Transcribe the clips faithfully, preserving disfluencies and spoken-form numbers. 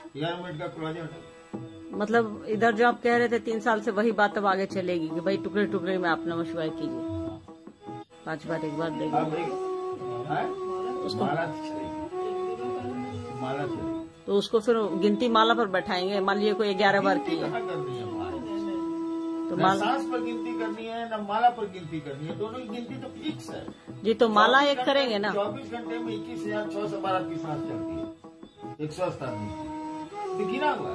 ग्यारह मिनट का क्लोजर हटा। मतलब इधर जो आप कह रहे थे तीन साल से वही बात अब आगे चलेगी कि भाई टुकड़े टुकड़े में आप नमः शिवाय कीजिए, पांच बार एक बार देंगे उसको माला माला तो उसको फिर गिनती माला पर बैठाएंगे। मान लीजिए कोई ग्यारह बार की है तो न सांस पर गिनती करनी है न माला पर गिनती करनी है, दोनों की गिनती तो फिक्स है जी। तो माला एक करेंगे ना, चौबीस घंटे में इक्कीस हजार छह सौ बारह की सांस चलती है, एक सौ अस्सी गिना हुआ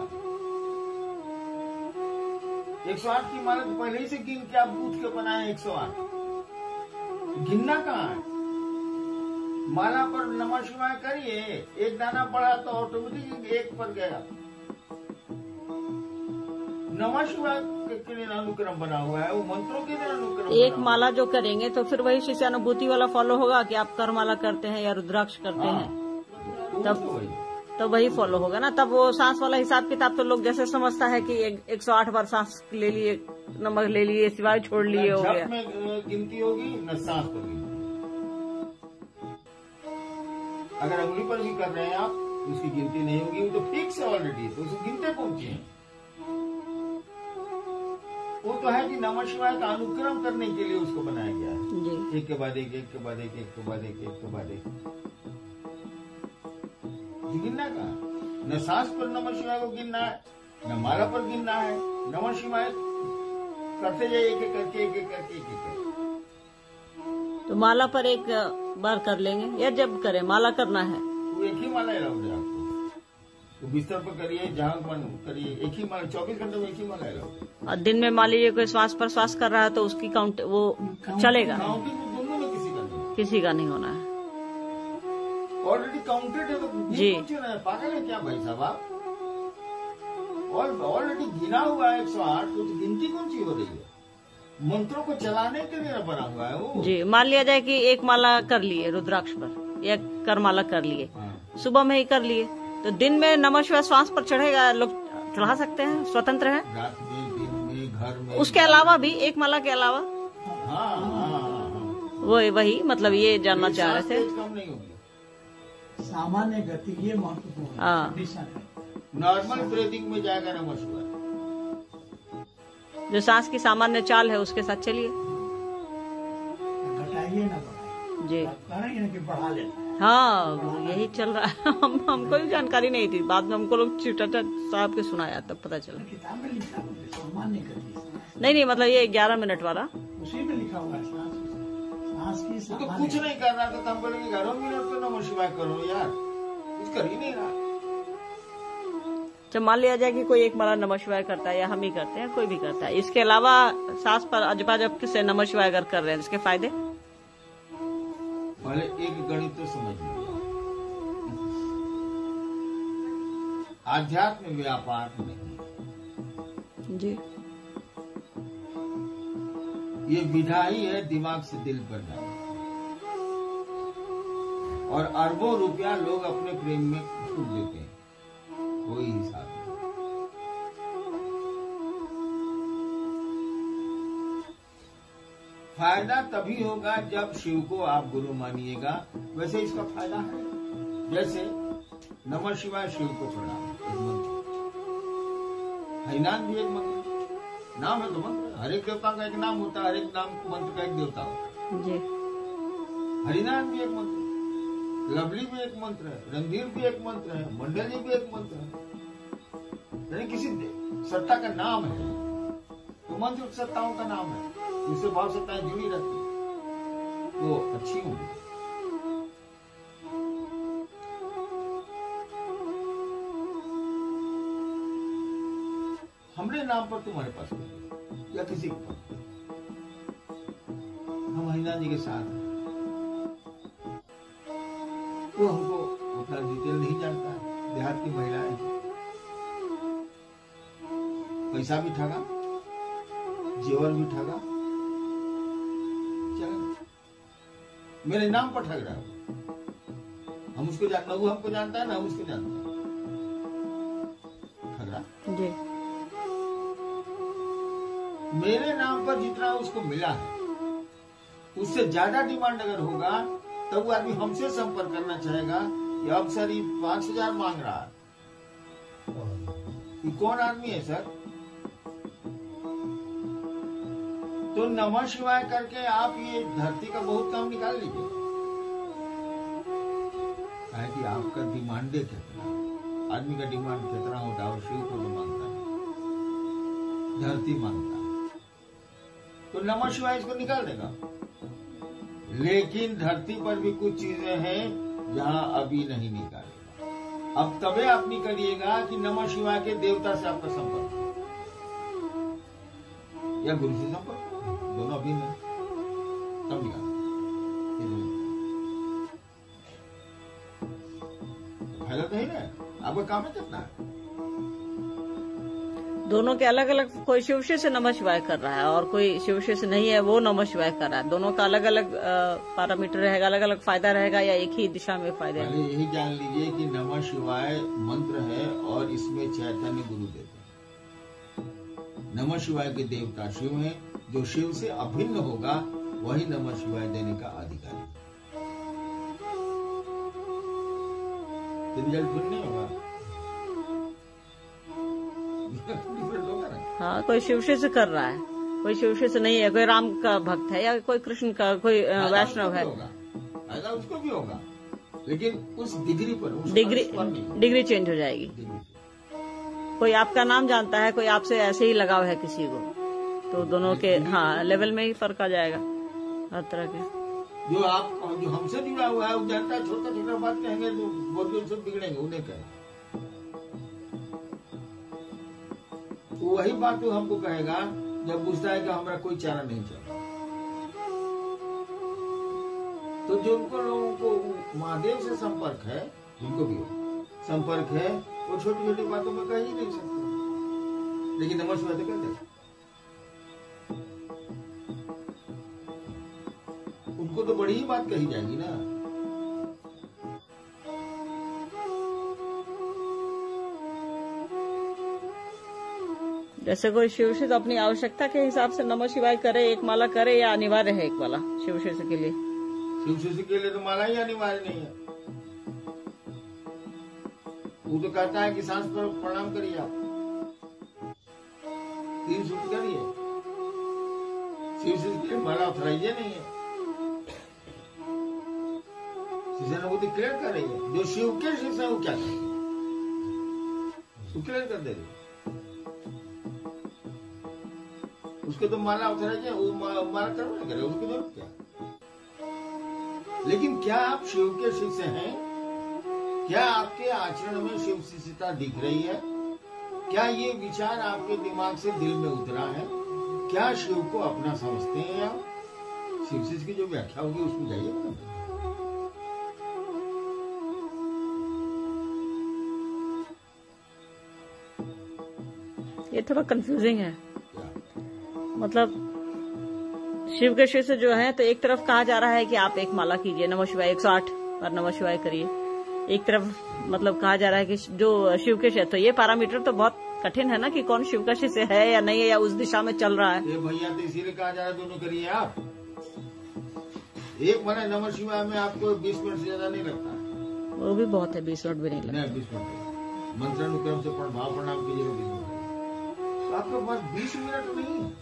एक सौ आठ की माला तो पहले ही से गिन के आप बूथ के बनाए एक सौ आठ, गिनना कहाँ है। माला पर नमः शिवाय करिए, एक दाना बढ़ा तो ऑटोमेटिक एक पर गया। नमः शिवाय के लिए अनुक्रम बना हुआ है, वो मंत्रों के लिए अनुक्रम। एक माला जो करेंगे तो फिर वही शिष्यानुभूति वाला फॉलो होगा कि आप कर माला करते हैं या रुद्राक्ष करते हाँ, हैं, तब तब वही फॉलो होगा ना। तब वो सांस वाला हिसाब किताब तो लोग जैसे समझता है कि एक सौ आठ बार सांस ले लिए, नमक ले लिए, सिवाय छोड़ लिए, हो गया। में गिनती होगी न सांस पर गिनती। अगर अंगुली पर भी कर रहे हैं आप उसकी गिनती नहीं होगी, वो तो फिक्स है ऑलरेडी, तो उसको गिनते पहुंचे हैं। वो तो है कि नमः शिवाय का अनुक्रम करने के लिए उसको बनाया गया है, एक के बाद एक, एक के बाद एक, एक के बाद एक, एक के बाद एक। गिनना का न सांस पर नमः शिवाय को गिनना है न माला पर गिनना है, नमः शिवाय करते जाइए एक एक करके एक एक करके एक एक करके। तो माला पर एक बार कर लेंगे या जब करें माला करना है तो एक ही माला अलाउड है आपको, तो बिस्तर पर करिए जहाँ मन करिए, एक ही माला, चौबीस घंटे में एक ही माला अलाउड है। और दिन में मान लीजिए कोई श्वास पर श्वास कर रहा है तो उसकी काउंट वो चलेगा, दोनों में किसी का नहीं किसी का नहीं होना है, ऑलरेडी काउंटेड है। तो जी पागल है क्या भाई साहब आप, ऑलरेडी गिना हुआ है एक सौ आठ, तो गिनती कौन सी हो रही है, मंत्रों को चलाने के लिए बना हुआ है वो। जी मान लिया जाए कि एक माला कर लिए रुद्राक्ष पर या कर माला कर लिए, सुबह में ही कर लिए, तो दिन में नमः शिवाय श्वास पर चढ़ेगा, लोग चढ़ा सकते हैं, स्वतंत्र है। रात में, दिन में, घर में, उसके अलावा भी एक माला के अलावा हाँ, हाँ, हाँ। वो वही मतलब ये जानना चाह रहे थे। कम नहीं होगी, सामान्य गति ये महत्वपूर्ण हाँ, नॉर्मल ब्रीदिंग में जाएगा नमः शिवाय। जो सांस की सामान्य चाल है उसके साथ चलिए, घटाइए ना बढ़ाइए जी, करेंगे ना कि बढ़ा लेना। हाँ यही चल रहा है। हम हमको भी जानकारी नहीं थी, बाद में हमको लोग चिटाटा साहब के सुनाया तब पता चला। किताब में लिखा हुआ है सामान्य गति, नहीं नहीं मतलब ये ग्यारह मिनट वाला उसी में लिखा हुआ है सांस सांस की तो सामान्य। कुछ नहीं कर रहा था तो हम बोलेंगे ग्यारह मिनट तो नमः शिवाय करो यार, कुछ कर ही नहीं रहा। जब मान लिया जाए कि कोई एक माला नमः शिवाय करता है या हम ही करते हैं, कोई भी करता है, इसके अलावा सांस पर अजपा जप से नमः शिवाय अगर कर रहे हैं इसके फायदे। पहले एक गणित तो समझ लीजिए, आध्यात्म व्यापार नहीं जी, ये विधा ही है दिमाग से दिल पर जाना, और अरबों रुपया लोग अपने प्रेम में फूक देते हैं, कोई हिसाब नहीं। फायदा तभी होगा जब शिव को आप गुरु मानिएगा। वैसे इसका फायदा है, जैसे नमः शिवाय शिव को प्रणाम, एक मंत्र, हरिनाम भी एक मंत्र, नाम है तो मंत्र, हर एक देवता का एक नाम होता है, हर एक नाम मंत्र का एक देवता होता है जी। हरिनाम भी एक मंत्र है, लवली भी एक मंत्र है, रणधीर भी एक मंत्र है, मंडली भी एक मंत्र है, यानी किसी सत्ता का नाम है, तो मंत्र सत्ताओं का नाम है, उससे भाव सत्ताएं जुड़ी रहती है, वो अच्छी होंगी। हमरे नाम पर तुम्हारे पास या किसी के पास, हम हरिनाथ जी के साथ हैं, वो हमको उतना डिटेल नहीं जानता है, देहात की महिलाएं, पैसा भी ठगा, जेवर भी ठगा, मेरे नाम पर ठग रहा है, हम उसको जानना, वो हमको जानता है ना, हम उसको जानते हैं, ठग रहा जी। मेरे नाम पर जितना उसको मिला है उससे ज्यादा डिमांड अगर होगा तब वो आदमी हमसे संपर्क करना चाहेगा कि अब सर ये पांच हजार मांग रहा है, ये कौन आदमी है सर? तो नमः शिवाय करके आप ये धरती का बहुत काम निकाल लीजिए। है कि आपका डिमांड कितना, आदमी का डिमांड कितना होता है और शिव को तो मांगता है, धरती मांगता है, तो नमः शिवाय इसको निकाल देगा। लेकिन धरती पर भी कुछ चीजें हैं जहां अभी नहीं निकालेगा। अब तबे आप निकलिएगा कि नमः शिवाय के देवता से आपका संपर्क या गुरु से संपर्क, दोनों अभी नहीं, तब निकाल। फायदा तो है ना, आपका काम है कितना है? दोनों के अलग अलग, कोई शिवशी से नमः शिवाय कर रहा है और कोई शिवशी से नहीं है वो नमः शिवाय कर रहा है। दोनों का अलग अलग पैरामीटर रहेगा, अलग अलग फायदा रहेगा, या एक ही दिशा में फायदे हैं? पहले यही जान लीजिए कि नमः शिवाय मंत्र है और इसमें चैतन्य गुरुदेव है। नमः शिवाय के देवता शिव हैं, जो शिव से अभिन्न होगा वही नमः शिवाय देने का अधिकारी है। रिजल्ट फिर नहीं होगा, डिफरेंट होगा ना। हाँ, कोई शिवशी से कर रहा है, कोई शिवशी से नहीं है, कोई राम का भक्त है या कोई कृष्ण का, कोई वैष्णव है, फायदा उसको भी होगा, लेकिन उस डिग्री पर, डिग्री डिग्री चेंज हो जाएगी। कोई आपका नाम जानता है, कोई आपसे ऐसे ही लगाव है किसी को, तो दोनों के हाँ लेवल में ही फर्क आ जाएगा हर तरह के। जो आप जो हमसे जुड़ा हुआ है वो जानता है, छोटा छोटा बात कहेंगे तो बहुत सब बिगड़ेंगे, उन्हें कहें तो वही बात तो हमको कहेगा जब पूछता है कि हमारा कोई चारा नहीं चला। तो जो उनको लोगों को महादेव से संपर्क है, जिनको भी हो संपर्क है, वो छोटी छोटी बातों में कह ही नहीं सकते, लेकिन नमः शिवाय तो कहते हैं। उनको तो बड़ी ही बात कही जाएगी ना। जैसे कोई शिवशी तो अपनी आवश्यकता के हिसाब से नमः शिवाय करे, एक माला करे, या अनिवार्य है एक माला शिवशी के लिए? शिवशी के लिए तो माला ही अनिवार्य नहीं है। वो तो कहता है कि सांस पर प्रणाम करिए, आप तीन सूट करिए, शिवशी के लिए माला ऑथराइज नहीं है। शिष्यानुभूति क्लियर कर रही है, जो शिव के शिष्य है वो क्या करेंगे, क्लियर कर दे रही, उसके तो माला ऑथराइज है, वो माला करवा नहीं करे, उसकी जरूरत क्या। लेकिन क्या आप शिव के शिष्य हैं? क्या आपके आचरण में शिव शिष्यता दिख रही है? क्या ये विचार आपके दिमाग से दिल में उतरा है? क्या शिव को अपना समझते हैं आप? शिव शिष्य की जो व्याख्या होगी उसमें जाइए ना। ये थोड़ा कंफ्यूजिंग है, मतलब शिव के शिष्य जो है, तो एक तरफ कहा जा रहा है कि आप एक माला कीजिए, नमः शिवाय एक सौ आठ बार नमः शिवाय करिए। एक तरफ मतलब कहा जा रहा है कि जो शिव के शिष्य, तो ये पैरामीटर तो बहुत कठिन है ना कि कौन शिव का शिष्य है या नहीं है, या उस दिशा में चल रहा है। ये भैया तो इसीलिए कहा जा रहा है दोनों करिए आप। एक महीना नमः शिवाय में आपको बीस मिनट से ज्यादा नहीं लगता है, वो भी बहुत है, बीस मिनट भी नहीं लगता। नहीं बीस मिनट मंत्रानुक्रम से भाव प्रणाम कीजिएगा बीस मिनट, तो आपके पास बीस मिनट नहीं है।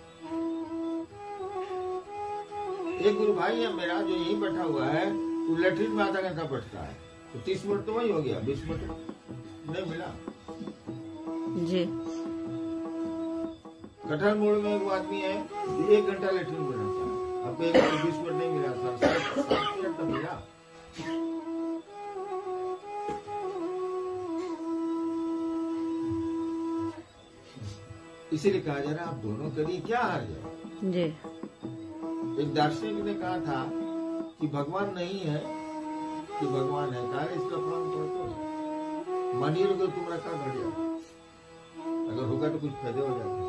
एक गुरु भाई है मेरा जो यहीं बैठा हुआ है, वो लेटरिन में आधा घंटा बैठता है, तो तीस मिनट तो वही हो गया, बीस मिनट नहीं मिला जी। कटहल मोड़ में एक आदमी है, एक घंटा लेटरिन में रहता है, आपको एक घंटा बीस मिनट नहीं मिला, सर सात मिनट तो मिला। इसीलिए कहा जा रहा है आप दोनों करिए, क्या हार जाए जी। एक दार्शनिक ने कहा था कि भगवान नहीं है कि भगवान है, कहा इसका फल पड़ता मानिए तो तुम्हारा क्या घट जाए, अगर होगा तो कुछ फायदे हो जाते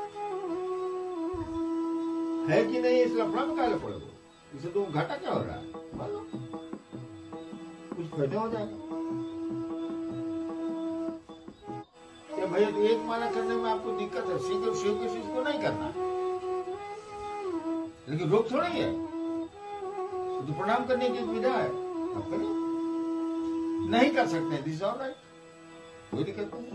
है कि नहीं, इस लफड़ा में काले पड़ोगे, इसे तो घाटा क्या हो रहा है, मानो कुछ फायदा हो जाएगा। क्या भैया तो एक माला करने में आपको दिक्कत है, शिव शिव के शिव को नहीं करना, लेकिन रोक थोड़ी है, तो प्रणाम करने की विधा है, आप करिए। नहीं कर सकते, दिस ऑल राइट, कोई दिक्कत नहीं।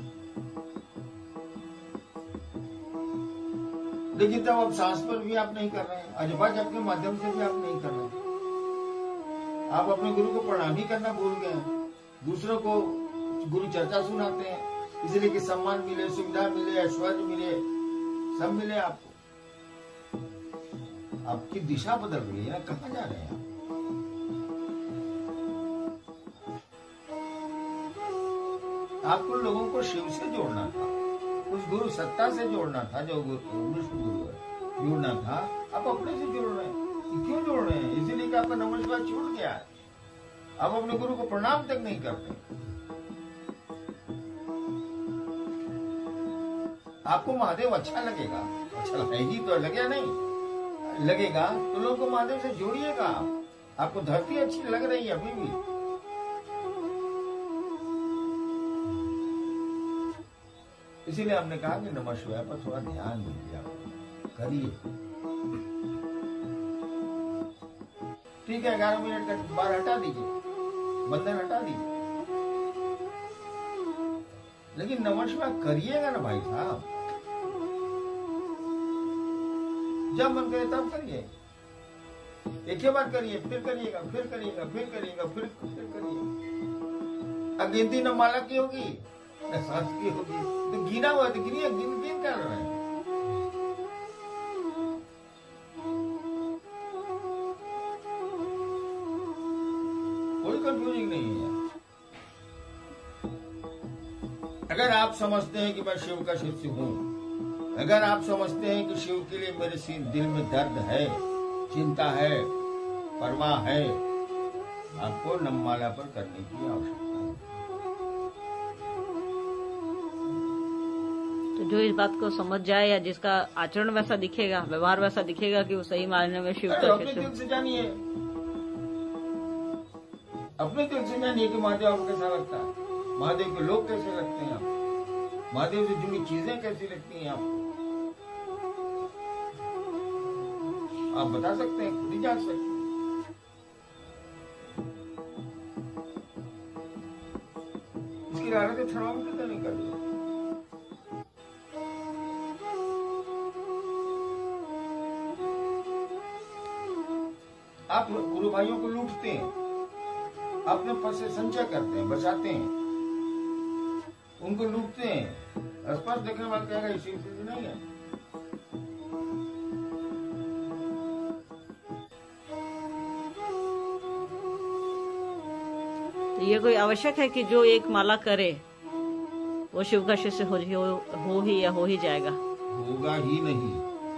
लेकिन तब आप सांस पर भी आप नहीं कर रहे हैं, अजबा जप के माध्यम से भी आप नहीं कर रहे हैं। आप अपने गुरु को प्रणाम ही करना भूल गए हैं। दूसरों को गुरु चर्चा सुनाते हैं इसलिए कि सम्मान मिले, सुविधा मिले, ऐश्वर्य मिले, सब मिले आपको। आपकी दिशा बदल रही है ना, कहाँ जा रहे हैं आप? आपको लोगों को शिव से जोड़ना था, उस गुरु सत्ता से जोड़ना था, जो विष्णु गुरु है जोड़ना था। आप अपने से जोड़ रहे हैं। क्यों जोड़ रहे हैं? इसीलिए कि आपका नमः शिवाय छूट गया है। आप अपने गुरु को प्रणाम तक नहीं करते। आपको महादेव अच्छा लगेगा, अच्छा लगेगी तो लगेगा नहीं लगेगा तो लोगों को महादेव से जोड़िएगा। आपको धरती अच्छी लग रही है अभी भी, इसीलिए हमने कहा कि नमः शिवाय पर थोड़ा ध्यान दीजिए, आप करिए। ठीक है, ग्यारह मिनट का बार हटा दीजिए, बंधन हटा दीजिए, लेकिन नमः शिवाय करिएगा ना भाई साहब। जब मन करे तब करिए, एक ही बार करिए, फिर करिएगा, फिर करिएगा, फिर करिएगा, फिर फिर करिए। अब गिनती न माला की होगी न सांस की होगी, तो गिना हुआ तो गिनिए, गिन गिन कर रहे हैं। कोई कंफ्यूजिंग नहीं है। अगर आप समझते हैं कि मैं शिव का शिष्य हूं, अगर आप समझते हैं कि शिव के लिए मेरे दिल में दर्द है, चिंता है, परवाह है, आपको नममाला पर करने की आवश्यकता है। तो जो इस बात को समझ जाए या जिसका आचरण वैसा दिखेगा, व्यवहार वैसा दिखेगा कि वो सही मायने में शिव का अपने दिल से जानिए, अपने दिल से जानिए कि महादेव आपको कैसा लगता है, महादेव के लोग कैसे लगते हैं आपको, महादेव से जुड़ी चीजें कैसी लगती हैं आपको। आप बता सकते हैं, खुद ही जान सकते हैं। इसकी हालत है थर्मामीटर का नहीं कर दिया। आप गुरु भाइयों को लूटते हैं, अपने पास से संचय करते हैं, बचाते हैं, उनको लूटते हैं। आसपास देखने वाले कहेगा इसी चीज नहीं है। तो ये कोई आवश्यक है कि जो एक माला करे वो शिव का शिष्य हो, हो, हो ही या हो ही जाएगा? होगा ही नहीं।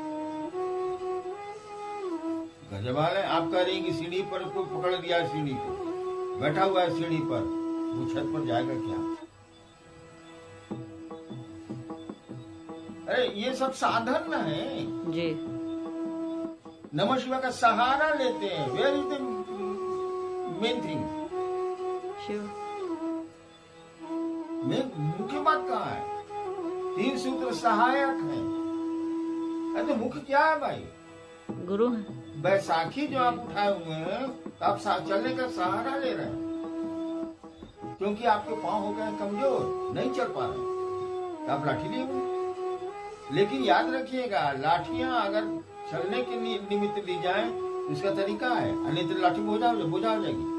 गजबाल है, आप कह रही कि सीढ़ी पर को पकड़ दिया, सीढ़ी को बैठा हुआ है सीढ़ी पर, वो छत पर जाएगा क्या? अरे ये सब साधन न है जी। नमः शिवाय का सहारा लेते हैं। Where is the main thing? शिव में मुख्य बात कहाँ है? तीन सूत्र सहायक है। अरे तो मुख्य क्या है भाई? गुरु है। बैसाखी जो आप उठाए हुए हैं, तो आप चलने का सहारा ले रहे हैं, क्योंकि आपके पांव हो गए कमजोर, नहीं चल पा रहे, तो आप लाठी लिए हुए। लेकिन याद रखिएगा, लाठियां अगर चलने के निमित्त ली जाए उसका तरीका है, नहीं तो लाठी बोझा बोझा हो जाएगी,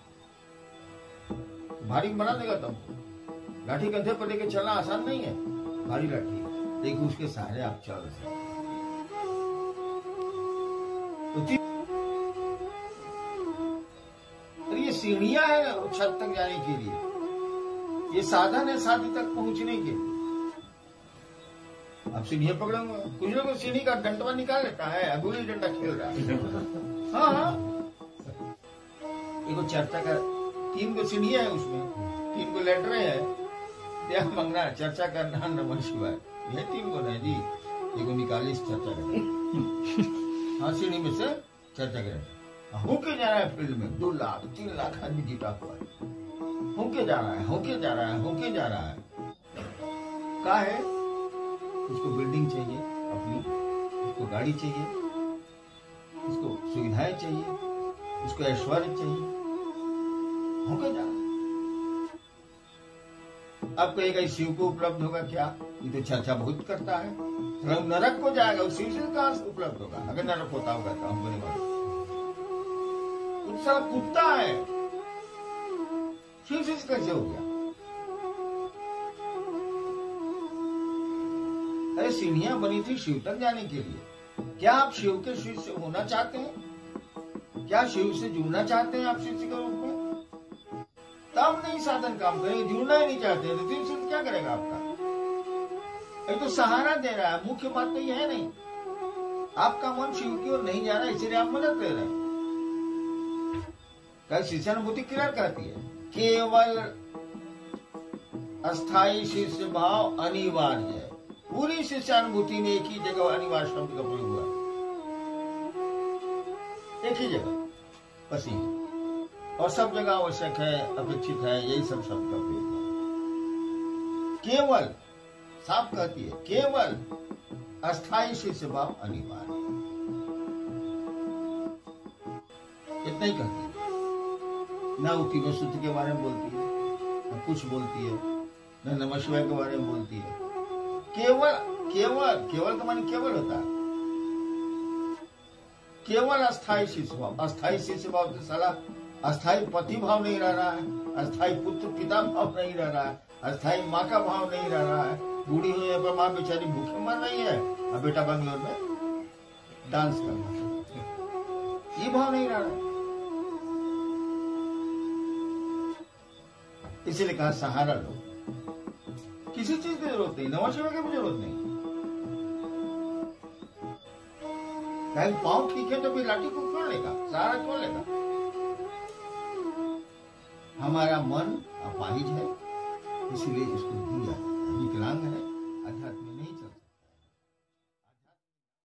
भारी बना देगा। तब लाठी कंधे पर लेके चलना आसान नहीं है, भारी लाठी, लेकिन उसके सहारे आप चल सकते। तो ये सीढ़ियां है छत तक जाने के लिए, ये साधन है शादी तक पहुंचने के लिए। अब सीढ़ियां पकड़े हुए, कुछ लोग सीढ़ी का डंडवा निकाल लेता है, गुल्ली डंडा खेल रहा है। हाँ हाँ, देखो चर्चा का तीन को सीढ़ियां है, उसमें तीन को लेटरे है, क्या मंगना, चर्चा करना, नमः शिवाय, ये तीन को है जी। देखो निकाली चर्चा कर हाँ, सीढ़ी में से चर्चा करें। होके जा रहा है फील्ड में, दो लाख तीन लाख आदमी जीता हुआ है, होके जा रहा है, होके जा रहा है, होके जा रहा है। क्या है? उसको बिल्डिंग चाहिए अपनी, उसको गाड़ी चाहिए, उसको सुविधाएं चाहिए, उसको ऐश्वर्य चाहिए, होके जा रहा है। अब कहेगा शिव को उपलब्ध होगा क्या? ये तो चर्चा बहुत करता है। तो नरक को जाएगा, शिव से कहां से उपलब्ध होगा? अगर नरक होता होगा तो हम बोले कुछ सारा कुत्ता है, शिव से कैसे हो गया? अरे सीढ़ियां बनी थी शिव तक जाने के लिए। क्या आप शिव के शिष्य होना चाहते हैं? क्या शिव से जुड़ना चाहते हैं आप शिष्य के रूप में? तब नहीं साधन काम करेंगे। जुड़ना ही नहीं चाहते तो शिव सिद्ध क्या करेगा आपका? ये तो सहारा दे रहा है, मुख्य बात तो ये है नहीं। आपका मन शिव की ओर नहीं जा रहा, इसलिए आप मदद ले रहे हैं। क्या शिष्यानुभूति क्लियर कहती है? केवल अस्थाई शिष्य भाव अनिवार्य है। पूरी शिष्यानुभूति में एक ही जगह अनिवार्य शब्द का प्रयोग हुआ, एक ही जगह बस ही, और सब जगह आवश्यक है, अपेक्षित है, यही सब शब्द का प्रयोग है। केवल साफ कहती है, केवल अस्थाई शिष्य भाव अनिवार्य, इतना ही कहती है। न उत्तीर्ण सूत्र के बारे में बोलती है, न कुछ बोलती है, न नमः शिवाय के बारे में बोलती है। केवल केवल केवल का माने केवल होता है, केवल अस्थाई शिष्य भाव। अस्थाई शिष्य भाव से साला अस्थाई पति भाव नहीं रह रहा है, अस्थाई पुत्र पिता भाव नहीं रह रहा है, अस्थाई माँ का भाव नहीं रह रहा है। बूढ़ी हुई पर माँ बेचारी भूखे मर रही है और बेटा बंगलोर में डांस कर रहा है, ये भाव नहीं रह रहा। इसीलिए कहा सहारा लो, किसी चीज की जरूरत नहीं, नमः शिवाय की भी जरूरत नहीं। कहीं पाँव ठीक है तो फिर लाठी को क्यों लेगा, सहारा क्यों लेगा? हमारा मन अपाहिज है, इसलिए इसको दिया